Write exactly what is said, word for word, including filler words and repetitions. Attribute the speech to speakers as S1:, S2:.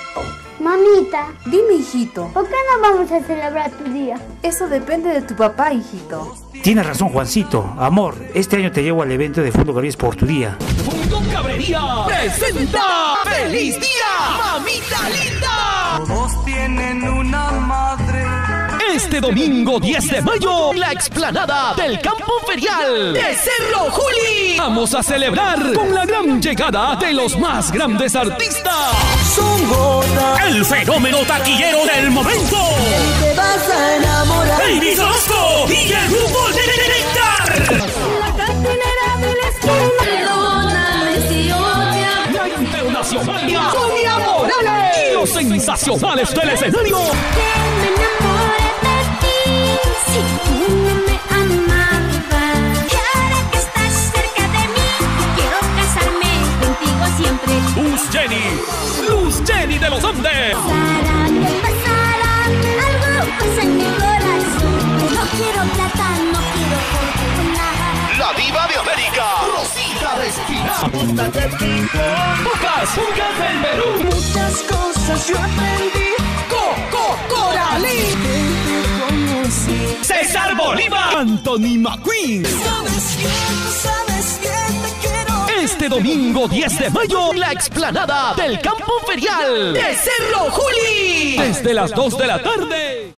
S1: Mamita,
S2: Dime, hijito.
S1: ¿por qué no vamos a celebrar tu día?
S2: Eso depende de tu papá, hijito.
S3: Tienes razón, Juancito. Amor, este año te llevo al evento de Fundo Cabrías por tu día.
S4: Fundo Cabrería presenta ¡Feliz Día, Mamita Linda!
S5: Todos tienen una madre.
S4: Este domingo diez de mayo, la explanada del campo ferial de Cerro Juli. Vamos a celebrar con la gran llegada de los más grandes artistas. El fenómeno taquillero del momento.
S5: Te vas a enamorar.
S4: Baby Rosco y el grupo de Nectar.
S1: La cantinera de la esquina. Perdóname si odia.
S4: La internacional Sonia Morales. Y los sensacionales del escenario.
S1: Que me enamore de ti. Si tú no me amabas. Y ahora que estás cerca de mí, quiero casarme contigo siempre.
S4: Luz Jenny. Luz Jenny de los Andes.
S1: Pasará, me pasará, algo pasa en mi corazón. No quiero plata, no quiero fortuna.
S4: La diva de América, Rosita Respina. Pocas, pocas del Perú.
S5: Muchas cosas yo aprendí.
S4: Coco Coralí. César Bolívar. Anthony McQueen.
S5: Sabes bien, tú sabes bien, te quiero.
S4: Este domingo diez de mayo, la explanada del campo ferial de Cerro Juli. Desde las dos de la tarde.